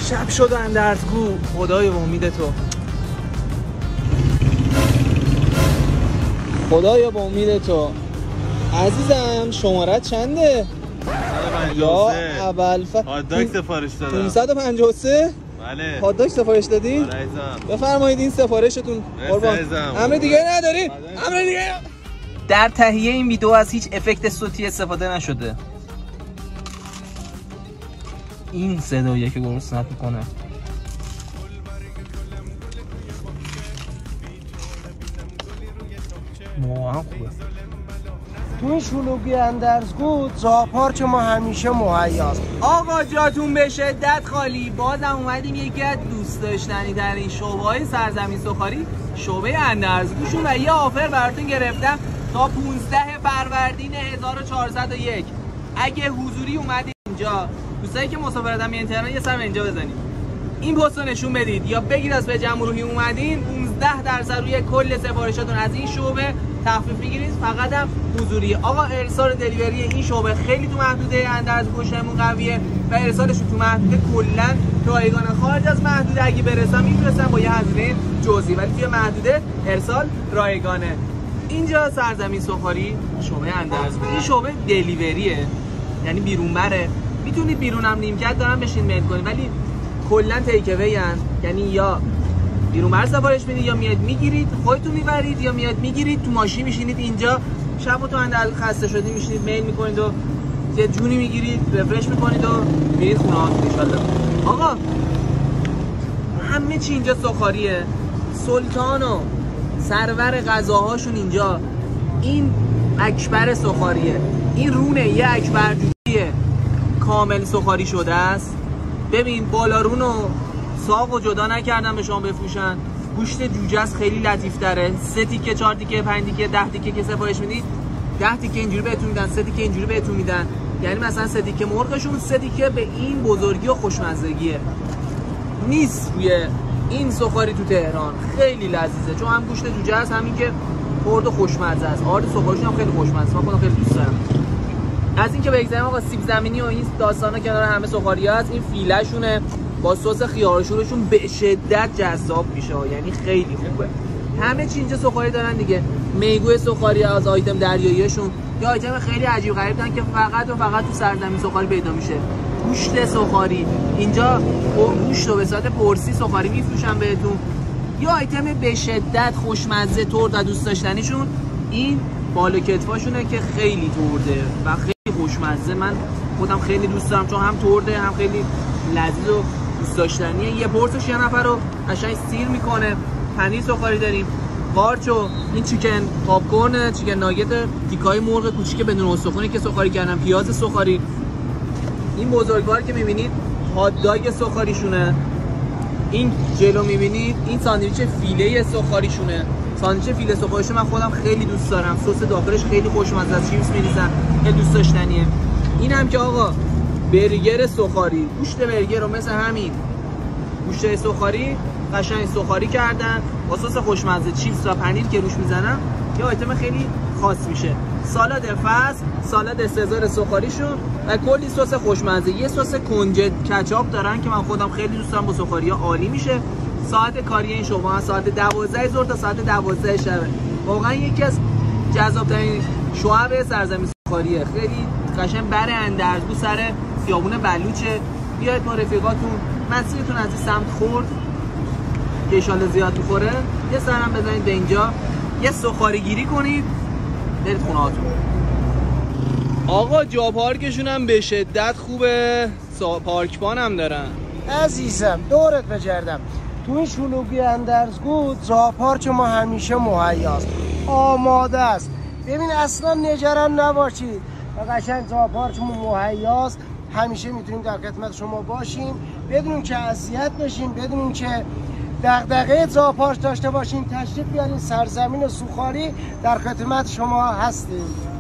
شب شد اندرزگو، خدای به امید تو، خدایا به امید تو. عزیزم شماره چنده؟ 553. یا اول هاتداگ سفارش دادم. 553. بله. هاتداگ سفارش دادی؟ آره عزیزم. بفرمایید این سفارشتون. قربان. امر دیگه نداری؟ امر دیگه. در تهیه این ویدیو از هیچ افکت صوتی استفاده نشده. این صداییه که گروه سنپ میکنه. واقعا خوبه. تو این شلوغی اندرزگو زاپارک ما همیشه مهیاست. آقا جاتون به شدت خالی. بازم اومدیم یکی از دوست داشتنی در این شعبه‌های سرزمین سفاری، شعبه اندرزگوشون، و یه آفر براتون گرفتم تا 15 فروردین 1401. اگه حضوری اومدید اینجا، دوستایی که مسافرتن میان تهران یه سر اینجا بزنید. این پستو نشون بدید یا بگید از به جمع روحی اومدین، 15% روی کل سفارشاتون از این شعبه تخفیف میگیرید، فقط هم حضوری. آقا ارسال دلیوری این شعبه خیلی تو محدوده اندرزگوشمون قویه و ارسالش تو محدوده کلا رایگانه. خارج از محدوده اگه برسم میفرستم با یه هزینه جزئی، ولی توی محدوده ارسال رایگانه. اینجا سرزمین سفاری شعبه اندرزگو، این شعبه دلیوریه، یعنی بیرون بره. میتونید بیرونم نیمکت دارن بشین میل کنید، ولی کلا تیک اوی ان، یعنی یا بیرون بر سفارش میدید یا میاد میگیرید خودتون میبرید، یا میاد میگیرید تو ماشین میشینید اینجا، شب تو اندر خسته شدید میشینید میل میکنید و یه جونی میگیرید رفرش میکنید و میرید خونه هاتون ان شاءالله. آقا همه چی اینجا سخاریه، سلطان و سرور غذاهاشون اینجا. این اکبر سخاریه، این رونه یه اکبر جوجیه کامل سخاری شده است. ببین بالا رون و ساق و جدا نکردن به شما بفروشن. گوشت جوجه است، خیلی لطیف تره. 3 تیکه 4 تیکه 5 تیکه 10 تیکه که سفارش میدید 10 تیکه اینجوری بهتون میدن، 3 تیکه اینجوری بهتون میدن. یعنی مثلا 3 تیکه مرغشون 3 تیکه به این بزرگی و خوشمزگیه. نیست روی این سفاری تو تهران. خیلی لذیذه چون هم گوشت جوجه است، همین که خرد و خوشمزه است. آرد سفاریشون هم خیلی خوشمزه، من خودم خیلی دوست دارم. از این که بگذاریم آقا سیب زمینی و این داستانا کنار همه سفاری‌ها هست. این فیله شونه با سس خیارشورشون به شدت جذاب میشه، یعنی خیلی خوبه. همه چی اینجا سفاری دارن دیگه. میگو سفاری از آیتم دریاییشون یا آیتم خیلی عجیب غریب دارن که فقط و فقط تو سرزمین سفاری پیدا میشه. گوشت سفاری اینجا، گوشت رو به صورت پرسی سفاری میفروشن بهتون. یا آیتم به شدت خوشمزه ترد و دوست داشتنیشون این بالا کتفاشونه که خیلی ترده و خیلی خوشمزه. من خودم خیلی دوست دارم چون هم ترده هم خیلی لذیذ و دوست داشتنیه. یه پرسش یه نفر رو قشنگ سیر میکنه. پنیر سفاری داریم، قارچو، این چیکن پاپکورن، چیکن ناگت، تیکای مرغ کوچیک بدون استخوانی که سفاری کردن، پیاز سفاری. این بزرگوار که میبینید هاتداگ سفاریشونه. این جلو میبینید این ساندویچ فیله سفاریشونه. ساندویچ فیله سفاریشون من خودم خیلی دوست دارم. سس داخلش خیلی خوشمزه است، چیپس میریزن، خیلی دوست داشتنیه. این هم که آقا برگر سفاری، گوشت برگر رو مثل همین گوشت سفاری قشنگ سفاری کردن با سس خوشمزه، چیپس و پنیر که روش میزنن، یه آیتم خیلی خاص میشه. سالاد فصل، سالاد سزار سفاریشون و کلی سس خوشمزه. یه سس کنجد کچاپ دارن که من خودم خیلی دوست دارم، با سفاری‌ها عالی میشه. ساعت کاری این شما ساعت 12 ظهر تا ساعت 12 شب. واقعا یکی از جذاب‌ترین شعب سرزمین سفاریه. خیلی قشنگ بر اندرزگو سر خیابون بلوچه. بیاید با رفیقاتون مسیرتون از این سمت خورد که ایشالله زیاد میخوره یه سرم بزنید به اینجا، یه سفاری گیری کنید برید خونه هاتون. آقا جا پارکشون هم به شدت خوبه، پارکبان هم دارن. عزیزم دورت بگردم، تو این شلوغی اندرزگو زاپارک ما همیشه مهیاست، آماده است. ببین اصلا نگران نباشید و قشنگ زاپارک ما مهیاست. همیشه میتونیم در خدمت شما باشیم بدون که اذیت بشیم، بدون که دغدغه زاپارک داشته باشیم. تشریف بیارین سرزمین سوخاری، در خدمت شما هستیم.